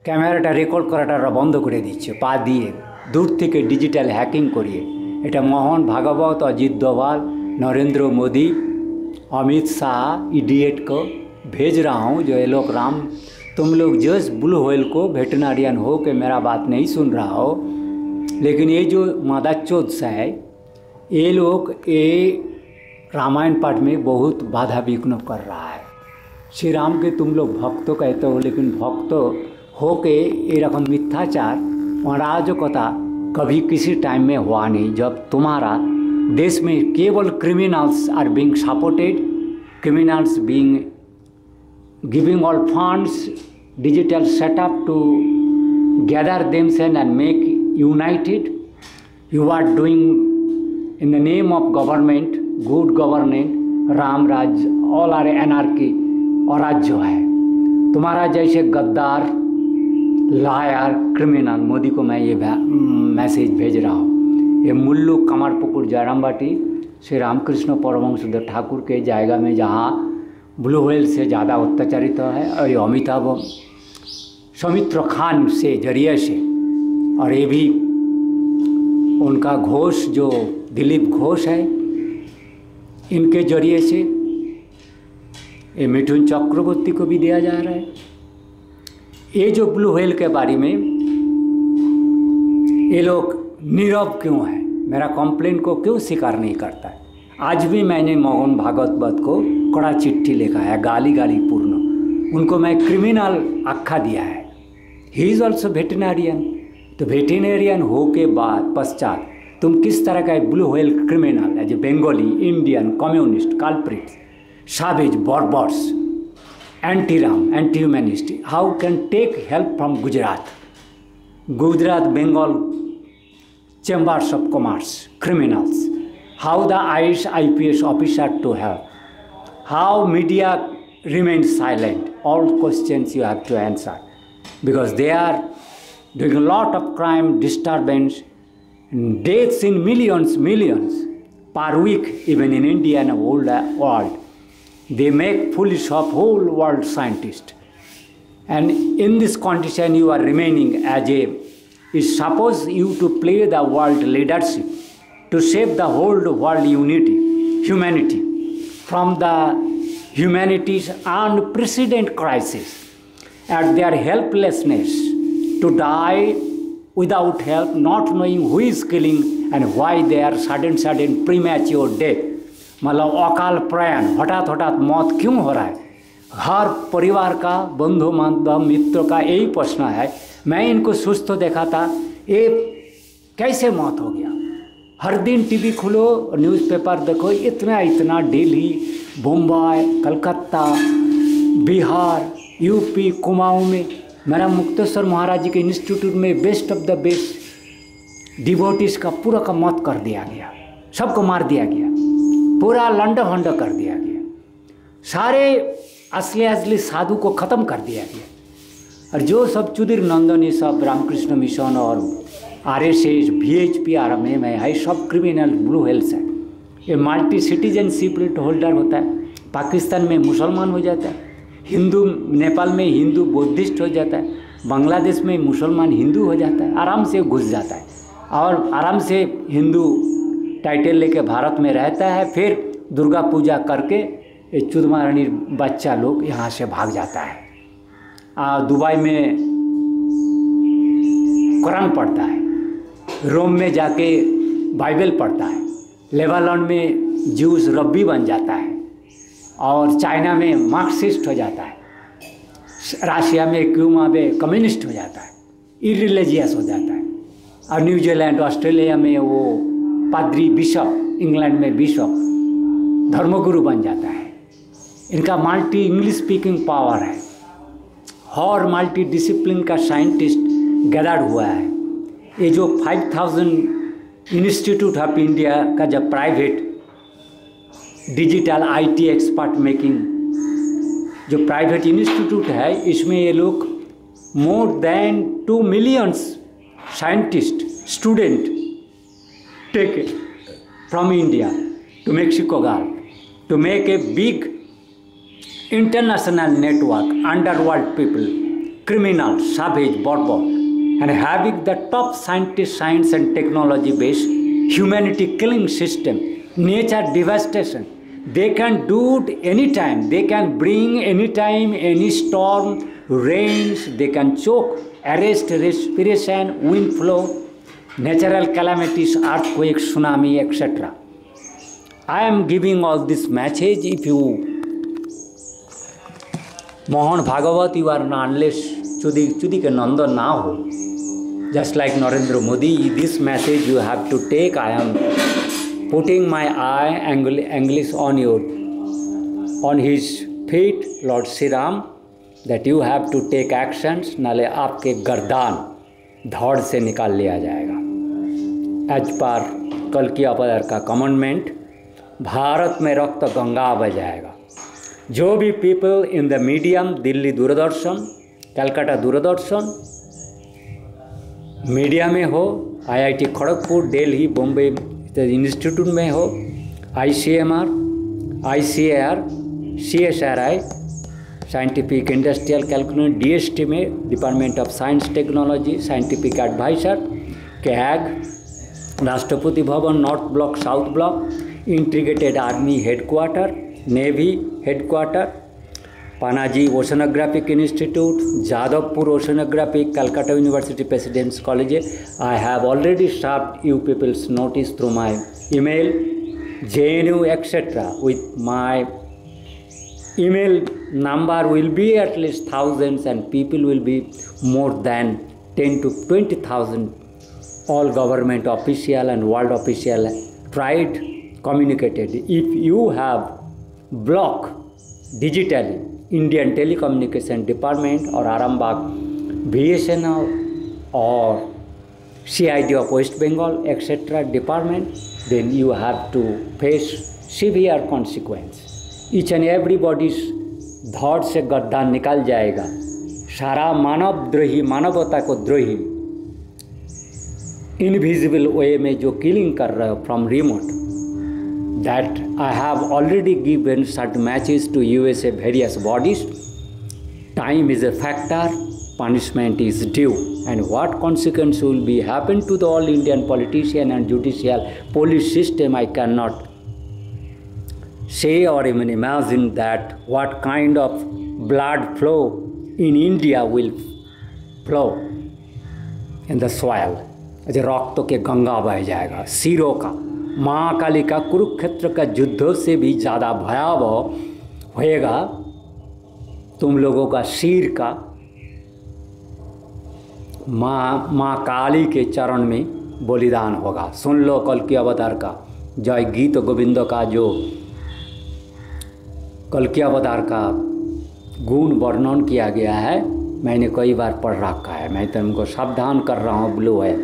ক্যামেরাটা রেকর্ড করাটা বন্ধ করে দিচ্ছে পা দিয়ে, दूर থেকে डिजिटल हैकिंग करिए। এটা मोहन भागवत, अजित डोभाल, नरेंद्र मोदी, अमित शाह इडियट को भेज रहा हूँ जो ये लोग राम, तुम लोग जस्ट ब्लू व्हेल को वेटरनरियन हो के मेरा बात नहीं सुन रहा हो, लेकिन ये जो मादाचोद है ये लोग ये रामायण पाठ में बहुत बाधा विघ्न कर रहा है। श्री राम के तुम लोग भक्त कहते हो, लेकिन भक्त हो के ये रकम मिथ्याचार अराजकता कभी किसी टाइम में हुआ नहीं। जब तुम्हारा देश में केवल criminals are being supported, criminals being giving all funds, digital setup to gather themselves and make united, you are doing in the name of government, good governance, Ram Rajya, all are anarchy और राज्य है। तुम्हारा जैसे गद्दार, लायर, क्रिमिनल मोदी को मैं ये message भेज रहा हूँ। ये मुल्लू कमारपुकुर जयरामबाटी श्री रामकृष्ण परमहंस ठाकुर के जायगा में जहाँ ब्लू व्हेल से ज़्यादा अत्याचारित है, और ये अमिताभ सौमित्र खान से जरिए से, और ये भी उनका घोष जो दिलीप घोष है इनके जरिए से, ये मिथुन चक्रवर्ती को भी दिया जा रहा है। ये जो ब्लू व्हेल के बारे में ये लोग नीरव क्यों है, मेरा कंप्लेंट को क्यों स्वीकार नहीं करता है। आज भी मैंने मोहन भागवत को कड़ा चिट्ठी लिखा है, गाली गाली पूर्ण, उनको मैं क्रिमिनल आख्या दिया है। He is also veterinarian. तो वेटरनरियन हो के बाद पश्चात तुम किस तरह का blue whale criminal as a Bengali, Indian, communist, culprits, savage, barbarous, anti-Ram, anti-humanist, how can take help from Gujarat, Bengal chambers of commerce, criminals, how the IPS officer to help, how media remains silent, all questions you have to answer, because they are doing a lot of crime, disturbance, deaths in millions per week, even in India and whole world. They make foolish of whole world scientists, and in this condition you are remaining as a, is suppose you to play the world leadership to save the whole world humanity from the humanity's unprecedented crisis, at their helplessness to die without help, not knowing who is killing and why they are sudden premature death, मतलब अकाल प्रयाण, हठात मौत क्यों हो रहा है। हर परिवार का, बंधु बांधव, मित्र का यही प्रश्न है। मैं इनको सुस्त देखा था, ये कैसे मौत हो गया। हर दिन टीवी खोलो, न्यूज़पेपर देखो, इतना दिल्ली, मुंबई, कलकत्ता, बिहार, यूपी, कुमाऊं में, मेरा मुक्तेश्वर महाराज जी के इंस्टीट्यूट में best of the best devotees का पूरा का मौत कर दिया गया, सबको मार दिया गया, पूरा लंड भंड कर दिया गया, सारे असली साधु को ख़त्म कर दिया गया। और जो सब चुदिर नंदनी, सब रामकृष्ण मिशन और RSS, VHP RMM है, सब क्रिमिनल ब्लू व्हेल्स है। ये मल्टी सिटीजनशिप होल्डर होता है, पाकिस्तान में मुसलमान हो जाता है, हिंदू, नेपाल में हिंदू बुद्धिस्ट हो जाता है, बांग्लादेश में मुसलमान हिंदू हो जाता है, आराम से घुस जाता है और आराम से हिंदू टाइटल लेके भारत में रहता है। फिर दुर्गा पूजा करके ये चुदमारानी बच्चा लोग यहाँ से भाग जाता है। दुबई में कुरान पढ़ता है, रोम में जाके बाइबल पढ़ता है, लेबानन में जूस रब्बी बन जाता है, और चाइना में मार्क्सिस्ट हो जाता है, रशिया में, क्यूबा में कम्युनिस्ट हो जाता है, इरिलीजियस हो जाता है, और न्यूजीलैंड, ऑस्ट्रेलिया में वो पादरी, बिशप, इंग्लैंड में बिशप, धर्मगुरु बन जाता है। इनका मल्टी इंग्लिश स्पीकिंग पावर है, और मल्टी डिसिप्लिन का साइंटिस्ट गैदर हुआ है। ये जो 5000 इंस्टीट्यूट ऑफ इंडिया का जब private digital IT expert making जो प्राइवेट इंस्टीट्यूट है, इसमें ये लोग more than 2 million scientist student take from India to Mexico Gulf to make a big international network, underworld people criminal, savage, barbaric, and having the top scientist, science and technology-based humanity killing system, nature devastation. They can do it anytime. They can bring anytime any storm, rains. They can choke, arrest respiration, wind flow, natural calamities, earthquake, tsunami, etc. I am giving all this message. If you Mohan Bhagavat, you are not unless Chudi ke Nanda na ho. Just like Narendra Modi, this message you have to take. I am putting my eye English on his feet, Lord Sri Ram, that you have to take actions, नाले आपके गर्दान धड़ से निकाल लिया जाएगा. As per कल्कि अवतार का कमेंटमेंट, भारत में रक्त गंगा बह जाएगा. जो भी people in the medium, Delhi Doordarshan, Calcutta Doordarshan, media में हो, IIT खड़गपुर, दिल्ली, बॉम्बे इंस्टीट्यूट में हो, ICMR, ICAR, CSRI, scientific industrial calculator, DST में department of science technology, scientific advisor, CAG, Rashtrapati Bhavan, north block, south block, integrated army headquarters, navy headquarters, Panaji oceanographic institute, Jadavpur oceanographic, Calcutta university presidents college. I have already served you peoples notice through my email, JNU, etc. With my email number will be at least thousands and people will be more than 10 to 20,000. All government official and world official tried, communicated. If you have block digitally Indian Telecommunication Department or Arambagh BSNL or CID of West Bengal, etc. department, then you have to face severe consequence. Each and everybody's धड़ से गर्दान निकल जाएगा. सारा मानव द्रोही, मानवता को द्रोही invisible वे में जो killing कर रहे हो from remote, that I have already given सर्ट messages to USA various bodies. Time is a factor, punishment is due, and what consequence will be happen to the all Indian politician and judicial police system, I cannot say or even imagine that what kind of blood flow in India will flow in the soil. रक्त के गंगा बह जाएगा. सिरों का, महाकाली का, कुरुक्षेत्र का युद्धों से भी ज़्यादा भयावह होएगा तुम लोगों का सिर का. माँ काली के चरण में बलिदान होगा. सुन लो कल्कि अवतार का जय गीत गोविंद का जो कल्कि अवतार का गुण वर्णन किया गया है, मैंने कई बार पढ़ रखा है. मैं तुमको सावधान कर रहा हूँ, ब्लू है,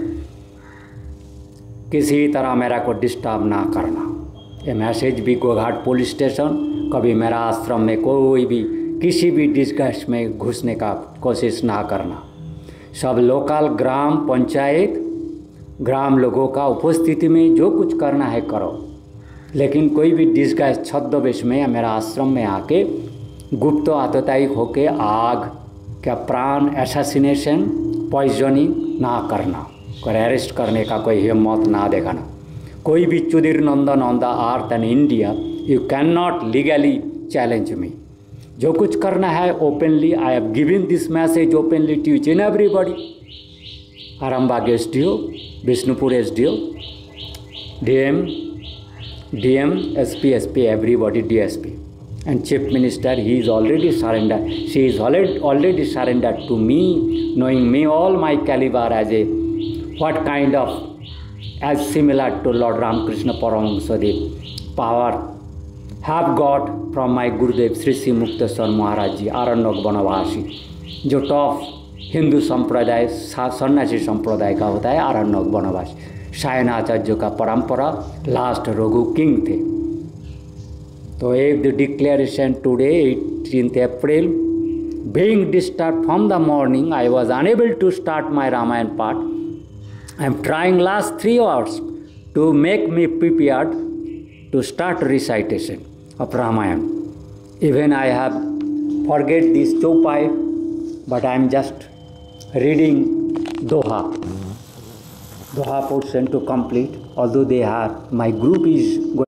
किसी तरह मेरा को डिस्टर्ब ना करना. ये मैसेज भी गोघाट पुलिस स्टेशन, कभी मेरा आश्रम में कोई भी किसी भी डिस्कस में घुसने का कोशिश ना करना. सब लोकल ग्राम पंचायत ग्राम लोगों का उपस्थिति में जो कुछ करना है करो, लेकिन कोई भी डिस्गाइज छद्मवेश में या मेरा आश्रम में आके गुप्त आततायी होके आग क्या प्राण एसासिनेशन पॉइजनिंग ना करना, कोई अरेस्ट करने का कोई हिम्मत ना दिखाना. कोई भी चुदिर नंदन on the earth and India, you can not legally challenge me. जो कुछ करना है openly, I have given this message openly to each and everybody. Arambagh SDO, Bishnupur SDO, DM, SP, everybody, DSP, and Chief Minister. He is already surrendered. She is already surrendered to me, knowing me all my caliber as a what kind of as similar to Lord Ramakrishna Paramahansadev power have got from my Gurudev Sri Sri Mukteswar Maharaj Ji, Aranyok Banavasi. जो top Hindu संप्रदाय सन्यासी संप्रदाय का होता है आरण्यक बनवासी. सायनाचार्य का परंपरा last Raghu king थे. तो एक declaration today 18th April, being disturbed from the morning, I was unable to start my Ramayan part. I am trying last 3 hours to make me prepared to start recitation of Ramayana. Even I have forget this chopai but I am just reading Doha portion to complete. Although my group is going